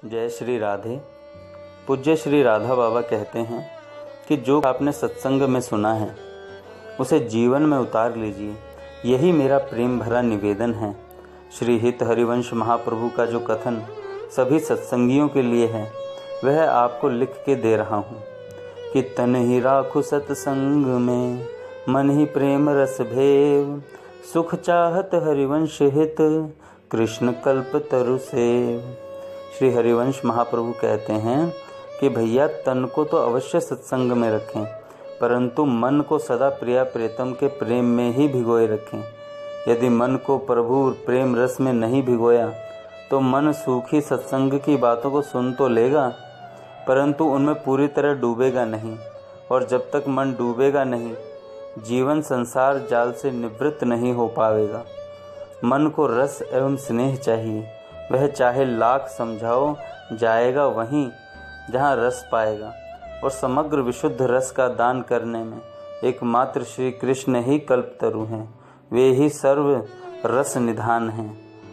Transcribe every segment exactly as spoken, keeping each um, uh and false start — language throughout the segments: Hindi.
जय श्री राधे। पूज्य श्री राधा बाबा कहते हैं कि जो आपने सत्संग में सुना है उसे जीवन में उतार लीजिए, यही मेरा प्रेम भरा निवेदन है। श्री हित हरिवंश महाप्रभु का जो कथन सभी सत्संगियों के लिए है वह आपको लिख के दे रहा हूँ कि तन ही राखु सत्संग में, मन ही प्रेम रस भेव, सुख चाहत हरिवंश हित, कृष्ण कल्प तरु सेव। श्री हरिवंश महाप्रभु कहते हैं कि भैया तन को तो अवश्य सत्संग में रखें, परंतु मन को सदा प्रिया प्रीतम के प्रेम में ही भिगोए रखें। यदि मन को प्रभु प्रेम रस में नहीं भिगोया तो मन सूखी सत्संग की बातों को सुन तो लेगा, परंतु उनमें पूरी तरह डूबेगा नहीं, और जब तक मन डूबेगा नहीं जीवन संसार जाल से निवृत्त नहीं हो पाएगा। मन को रस एवं स्नेह चाहिए, वह चाहे लाख समझाओ जाएगा वहीं जहाँ रस पाएगा, और समग्र विशुद्ध रस का दान करने में एकमात्र श्री कृष्ण ही कल्पतरु हैं, वे ही सर्व रस निधान हैं।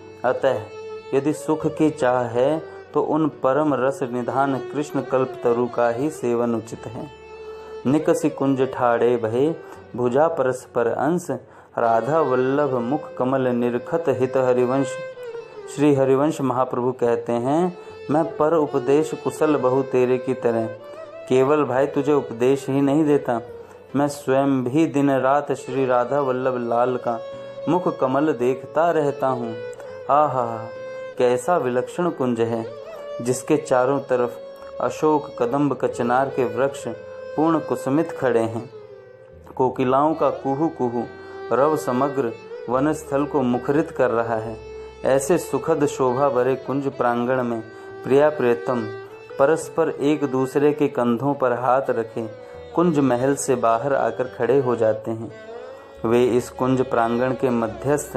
अतः यदि सुख की चाह है तो उन परम रस निधान कृष्ण कल्पतरु का ही सेवन उचित है। निकसि कुंज ठाड़े भये भुजा परस्पर अंश, राधा वल्लभ मुख कमल निरखत हित हरिवंश। श्री हरिवंश महाप्रभु कहते हैं, मैं पर उपदेश कुशल बहु तेरे की तरह, केवल भाई तुझे उपदेश ही नहीं देता, मैं स्वयं भी दिन रात श्री राधा वल्लभ लाल का मुख कमल देखता रहता हूँ। आहा, कैसा विलक्षण कुंज है जिसके चारों तरफ अशोक कदम्ब कचनार के वृक्ष पूर्ण कुसुमित खड़े हैं। कोकिलाओं का कुहू कुहू रव समग्र वनस्थल को मुखरित कर रहा है। ऐसे सुखद शोभा भरे कुंज प्रांगण में प्रिया प्रीतम परस्पर एक दूसरे के कंधों पर हाथ रखे कुंज महल से बाहर आकर खड़े हो जाते हैं। वे इस कुंज प्रांगण के मध्यस्थ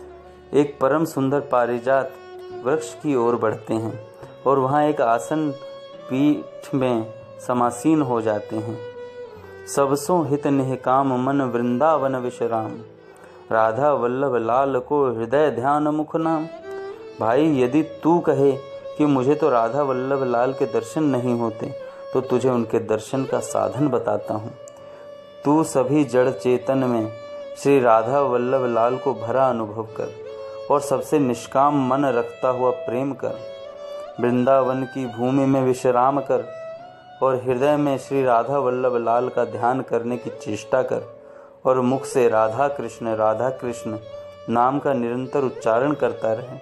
एक परम सुंदर पारिजात वृक्ष की ओर बढ़ते हैं और वहाँ एक आसन पीठ में समासीन हो जाते हैं। सबसों हित निहकाम मन वृंदावन विश्राम, राधा वल्लभ लाल को हृदय ध्यान मुख नाम। भाई यदि तू कहे कि मुझे तो राधा वल्लभ लाल के दर्शन नहीं होते तो तुझे उनके दर्शन का साधन बताता हूँ। तू सभी जड़ चेतन में श्री राधा वल्लभ लाल को भरा अनुभव कर और सबसे निष्काम मन रखता हुआ प्रेम कर। वृंदावन की भूमि में विश्राम कर और हृदय में श्री राधा वल्लभ लाल का ध्यान करने की चेष्टा कर और मुख से राधा कृष्ण राधा कृष्ण नाम का निरंतर उच्चारण करता रहे।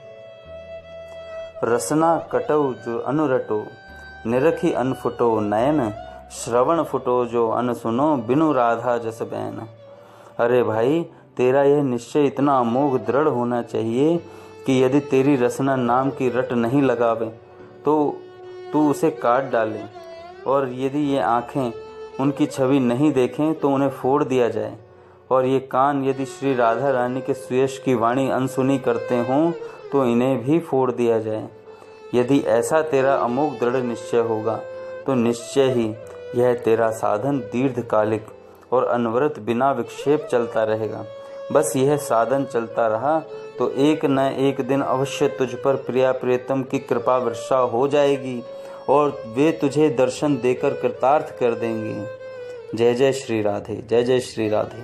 रसना कटौ जो अनुरटो, निरखी अनफुटो नयन, श्रवण फुटो जो अन सुनो, बिनु राधा जस बैन। अरे भाई, तेरा यह निश्चय इतना अमोघ दृढ़ होना चाहिए कि यदि तेरी रसना नाम की रट नहीं लगावे तो तू उसे काट डाले, और यदि ये आँखें उनकी छवि नहीं देखें तो उन्हें फोड़ दिया जाए, और ये कान यदि श्री राधा रानी के सुयश की वाणी अनसुनी करते हों तो इन्हें भी फोड़ दिया जाए। यदि ऐसा तेरा अमोघ दृढ़ निश्चय होगा तो निश्चय ही यह तेरा साधन दीर्घकालिक और अनवरत बिना विक्षेप चलता रहेगा। बस यह साधन चलता रहा तो एक न एक दिन अवश्य तुझ पर प्रिया प्रीतम की कृपा वर्षा हो जाएगी और वे तुझे दर्शन देकर कृतार्थ कर देंगे। जय जय श्री राधे, जय जय श्री राधे।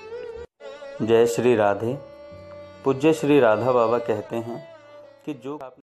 जय श्री राधे। पूज्य श्री राधा बाबा कहते हैं कि जो